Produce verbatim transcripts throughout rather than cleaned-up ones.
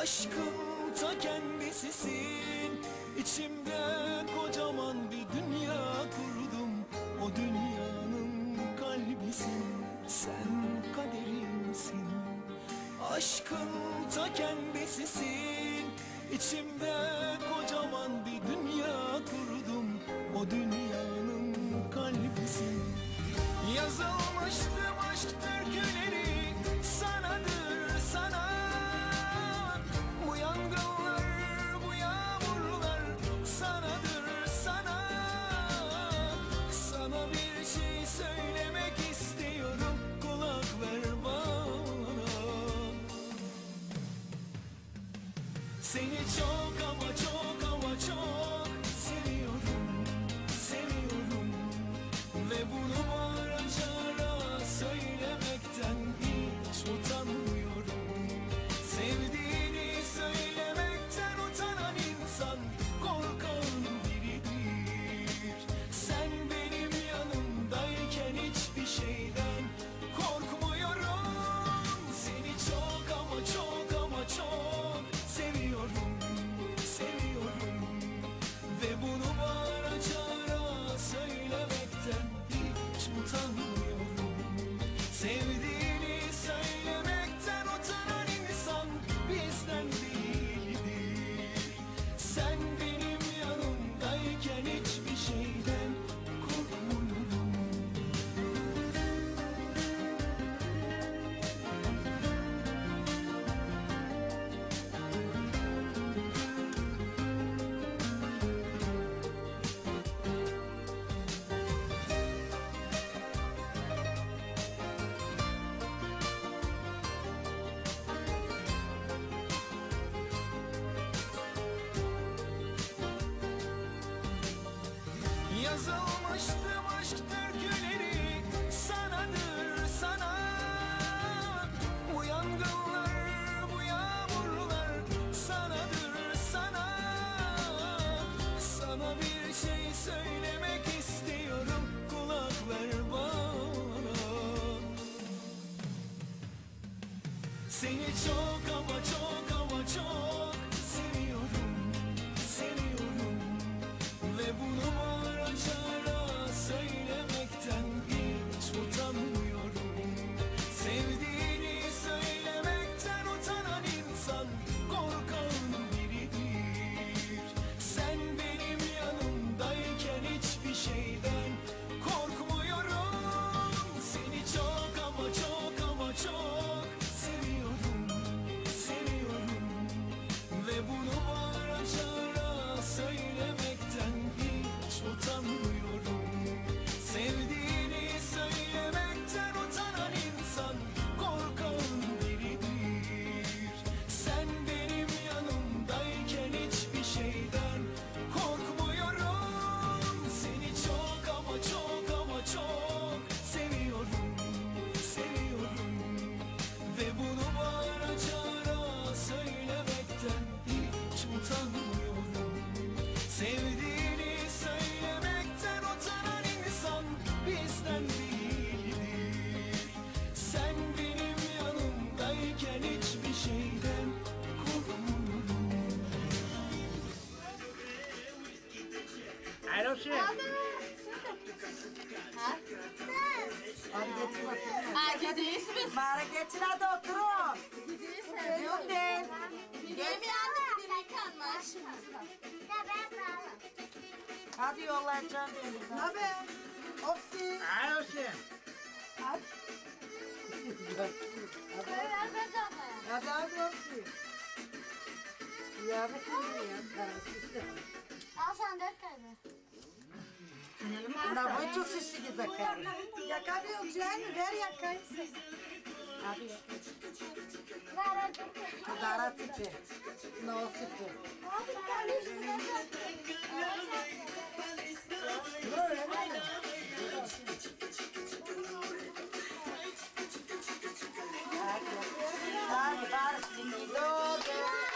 Aşkın ta kendisisin. İçimde kocaman bir dünya kurdum. O dünyanın kalbisin, sen kaderimsin. Aşkın ta kendisisin. İçimde kocaman bir dünya kurdum. O dünyanın kalbisin. Yazılmıştım aşk türküleri sanadır sana. Bu yangınlar, bu yağmurlar sanadır sana. Sana bir şey söylemek istiyorum, kulak ver bana. Seni çok ama çok ama çok seviyorum, seviyorum. Ve bunu bağıra çağıra söylemekten hiç utanmıyorum. Sevdiğini söylemekten utanan insan korkan biridir. Sen benim yanımdayken hiçbir şeyden korkmuyorum. Seni çok ama çok ama çok seviyorum, seviyorum. Ve bunu bağıra çağıra söylemekten hiç utanmıyorum. Sevdiğini söylemekten utanan insan bizden değildir. Sen benim yanımdayken hiçbir şeyden korkmuyorum. Yazılmıştım aşk türküleri sanadır sana. Bu yangınlar, bu yağmurlar sanadır sana. Sana bir şey söylemek istiyorum, kulak ver bana. Seni çok ama çok ama çok seviyorum, seviyorum. Ve bunu bağıra çağıra söylemekten hiç utanmıyorum. Sevdiğini söylemekten utanan insan korkan biridir. Sen benim yanımdayken hiçbir şeyden korkmuyorum. Seni çok ama çok ama çok seviyorum, seviyorum. Ve bunu bağıra çağıra söylemekten hiç utanmıyorum. Sevdiğini söylemekten utanan insan korkan biridir. Sen benim yanımdayken hiçbir şeyden korkmuyorum. Seni çok ama çok ama çok seviyorum, seviyorum. Ve bunu bağıra çağıra söylemekten hiç utanmıyorum. Sevdiğini söylemekten utanan insan bizden değildir. Sen benim yanımdayken hiçbir şeyden korkmuyorum. Ayroşe. Hadi geçin oturun. Ha gidiyorsunuz. Bari geçin hadi oturun. Gidiyorsunuz. Yok değil. Yemeği aldık direkt kalma aşımızda. Hadi yollayacağım beni. Ne haber? Opsi. Ayroşe. Hadi. Hadi hadi Opsi. Ya bakayım ya. Al sen dört tane. Na voi ću si si zakari. Jaka bi uđeni, ver jaka se. Hadi darati će. Nosite. Hadi bar şimdi doğdu.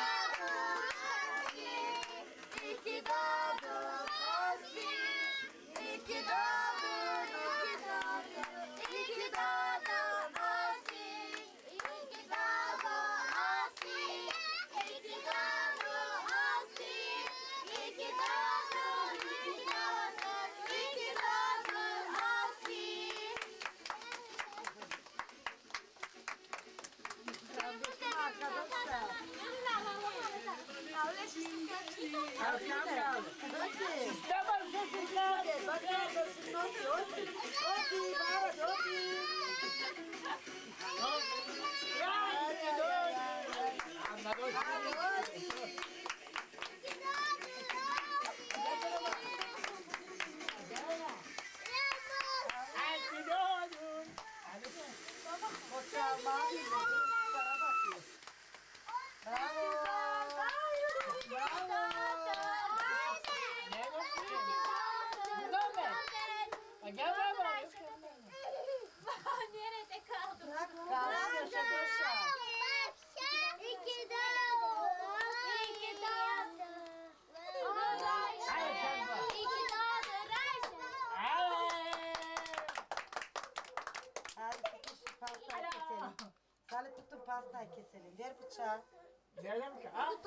İki doğdu. İki doğdu. İki doğdu. İki doğdu. Akşam kaldı. Hadi. Tamam sesler. Hadi. Bak nerede? Hadi. Hadi. Hadi. Hadi. Hadi. Anladım. Hadi. Hadi. Hadi doğdun. O çalma bilmedi. Sana bakıyor. Bravo. Bravo. Ne bakıyorsun? Buradan mı? Gel baba. Nerede kaldın? Bırak. Kalan yaşa döşe. İki doğdun. İki doğdun. Hayır sen bak. İki doğdun Ayşe. Hadi tutun şu pastayı keselim. Salih tutun pastayı keselim. Ver bıçağı. Geldim ki. Al.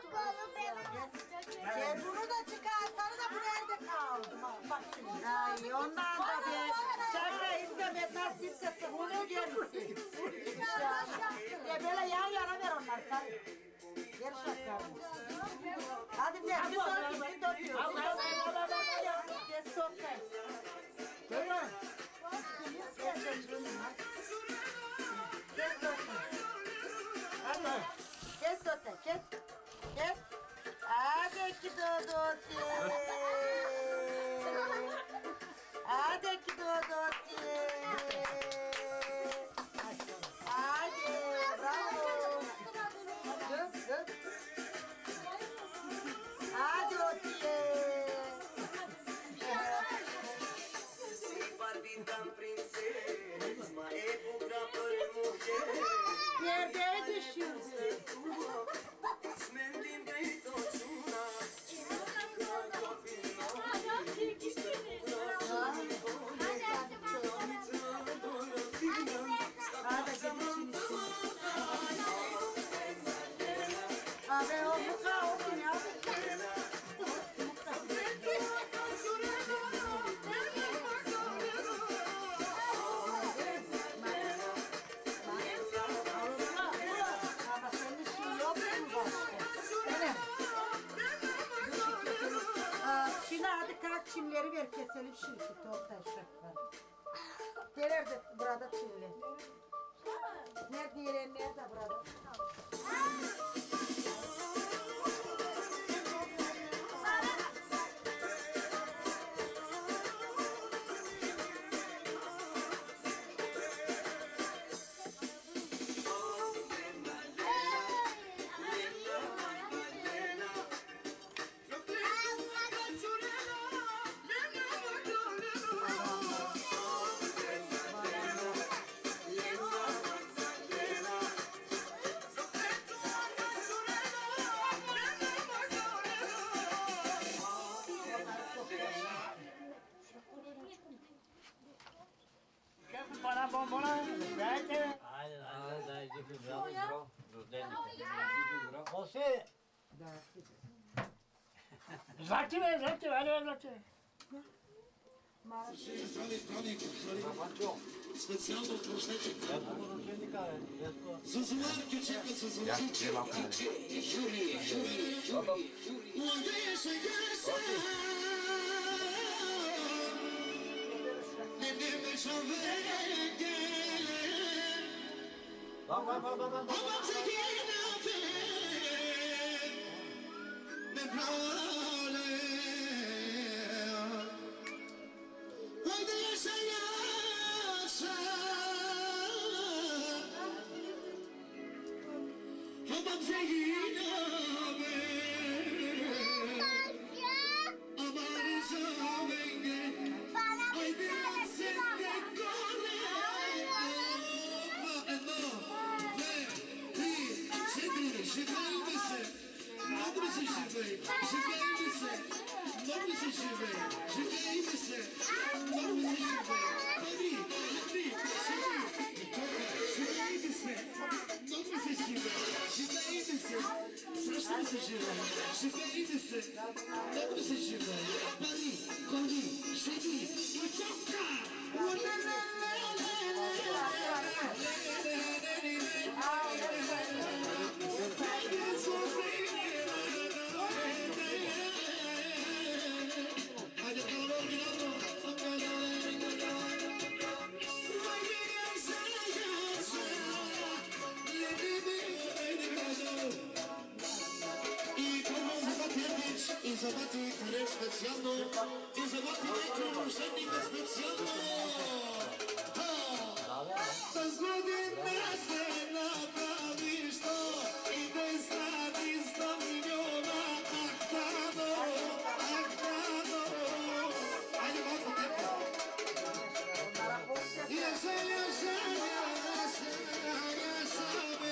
Gel bunu da çıkar. Sana da bu nerede kaldı? Bak şimdi. Ay ondan da bir şaka istemet nasıl istesin. Bunu gelsin. Ya böyle yan yana ver onlar. Sen ver şakarını. Hadi ver. Bir dört bir dört diyor. Al, al, al, al, al, al. Kes sokak. Tamam. Kes çocuğunu. Kes sokak. Hadi. Kes sokak. Kes. Kes. Hadi ki dodosi. Hadi ki dodosi. Hadi. Bravo. Dur, dur. Hadi otiye. Yerde düşürdü. Abi o muka olsun ya. Ama senin işin yok mu başka? Evet. Aa, Şimdi hadi kalk çimleri ver keselim şimdi. Topta şak var. Nerede burada çimler? Nerede yeri nerede burada? Gel bana bombona. Verdi. José, Zati ver, zati ver, ver zati. Specjal do troszeczkę. ja tu uroczynika, jest to... Zuzumarki czeka, zuzumarki. Juri, juri, juri. Młodeje się gasa. Nie wiemy, co będzie. Bak bak bak bak bak. Baba czekina ty. Me prale. Młodeje się gasa. Baba czekina ty. Aman zamenge. Haydi sen de kore. Şifreyi misin? Mutlu musun şifreyi? Şifreyi misin? Mutlu musun şifreyi? Şifreyi misin? Mutlu musun şifreyi? Hadi, hadi, şifreyi. Şifreyi misin? Mutlu musun şifreyi? Şifreyi misin? Saçlı mısın şifreyi? Şifreyi misin? Mutlu musun şifreyi? Hadi, hadi, şifreyi. Uçakka! zobaczy kurek specjalną i zobaczy urzędnika specjalną. To zgody nas naprawisz to i bez rady sto miliona. Ach, tano, ach, tano. Ajde, malo tempo. Jasza, jasza, jasza, jasza,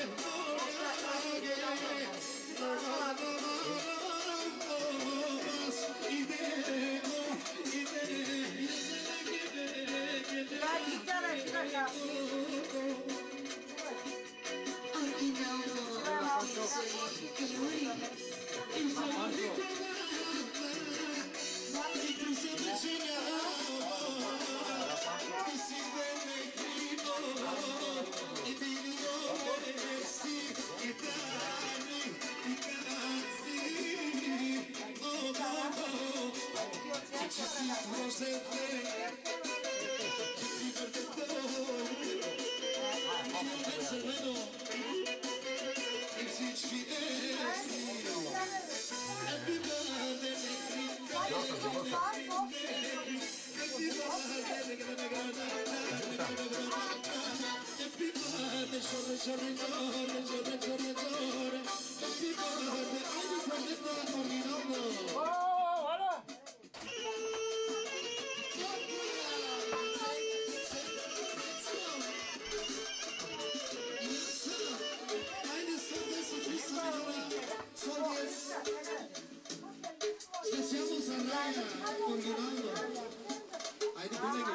Oh, voilà. Spesialno za Raja, originalno. Ajde, kolege.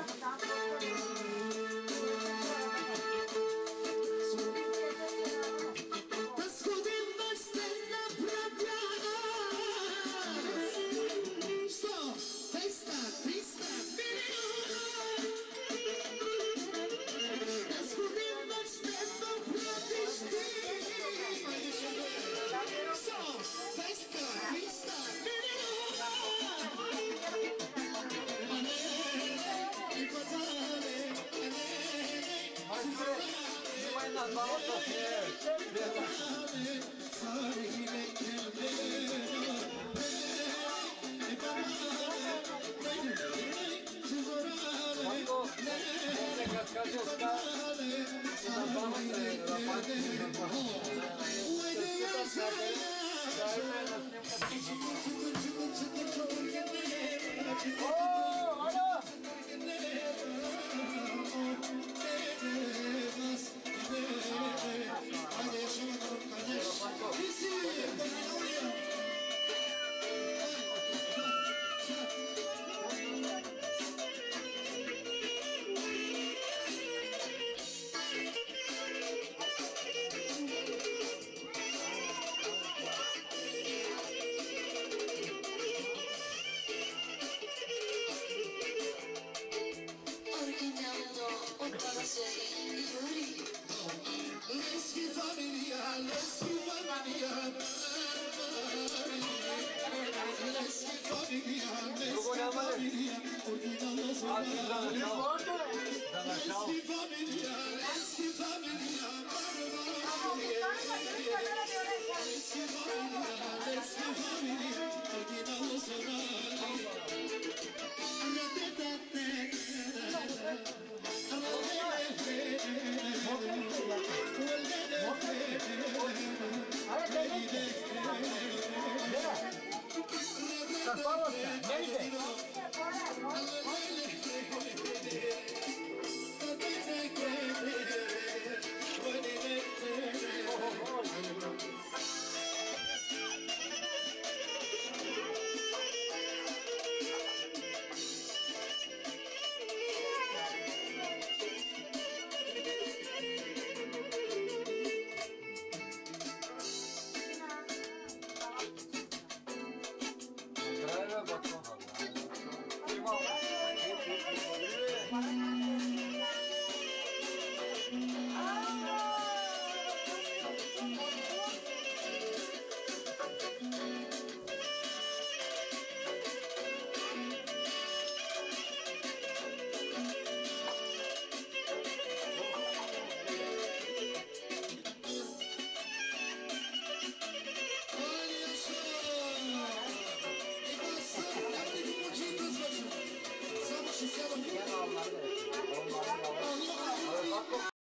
Da schodim baš te napravlja. Sto, dvesta, trista miliona. Da schodim baš te napraviš ti. Sto, dvesta, trista miliona. Oh, voilà. Leski familia, leski familia, leski familia, leski familia, originalno familia, leski familia, leski familia,